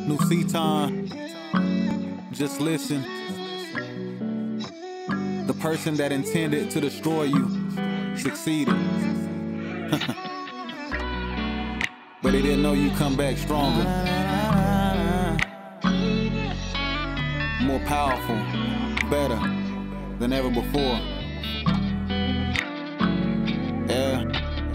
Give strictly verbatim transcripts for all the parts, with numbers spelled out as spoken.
New Seaton, just listen. The person that intended to destroy you succeeded. But they didn't know you come back stronger, more powerful, better than ever before. Yeah.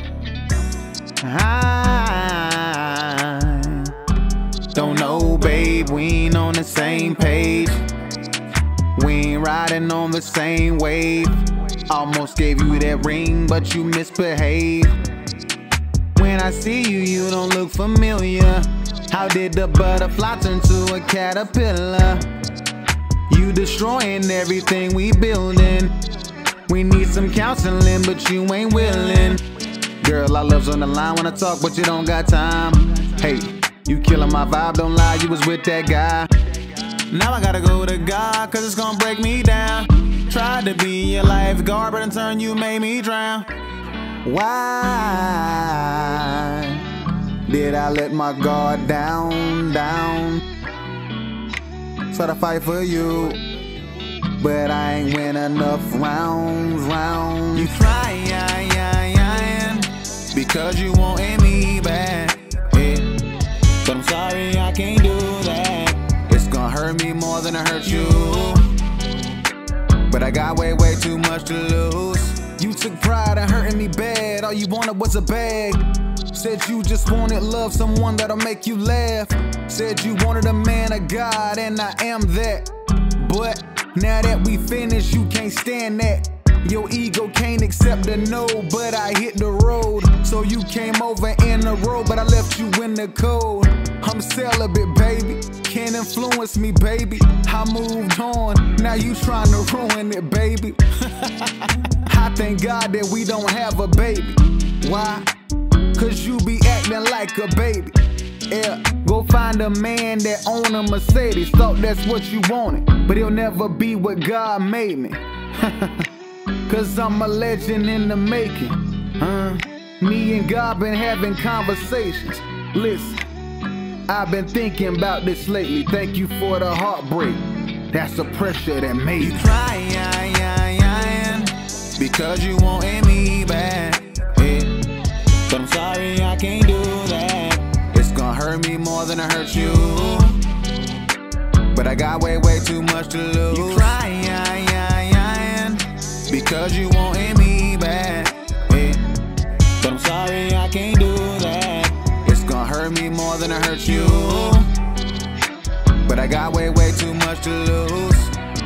I don't know, babe, we ain't on the same page. We ain't riding on the same wave. Almost gave you that ring, but you misbehaved. When I see you, you don't look familiar. How did the butterfly turn to a caterpillar? You destroying everything we building. We need some counseling, but you ain't willing. Girl, our love's on the line when I talk, but you don't got time. Hey, you killing my vibe, don't lie, you was with that guy. Now I gotta go to God, cause it's gonna break me down. Tried to be your lifeguard, but in turn you made me drown. Why did I let my guard down, down? Try to fight for you, but I ain't win enough rounds, rounds. You trying, because you wantin' me back, yeah. But I'm sorry I can't do that. It's gonna hurt me more than it hurt you. But I got way, way too much to lose. You took pride in hurting me bad. All you wanted was a bag. Said you just wanted love, someone that'll make you laugh. Said you wanted a man of God, and I am that. But now that we finished, you can't stand that. Your ego can't accept the no, but I hit the road. So you came over in the road, but I left you in the cold. I'm celibate, baby, can't influence me, baby. I moved on, now you trying to ruin it, baby. I thank God that we don't have a baby. Why? Cause you be acting like a baby. Yeah, go find a man that own a Mercedes. Thought that's what you wanted, but he'll never be what God made me. Cause I'm a legend in the making. Huh? Me and God been having conversations. Listen, I've been thinking about this lately. Thank you for the heartbreak. That's the pressure that made you me. Trying, because you wantin' me back, yeah. But I'm sorry I can't do that. It's gonna hurt me more than it hurt you. But I got way, way too much to lose. You trying, because you wantin' me back, yeah. But I'm sorry I can't do that. It's gonna hurt me more than it hurt you. But I got way, way too much to lose.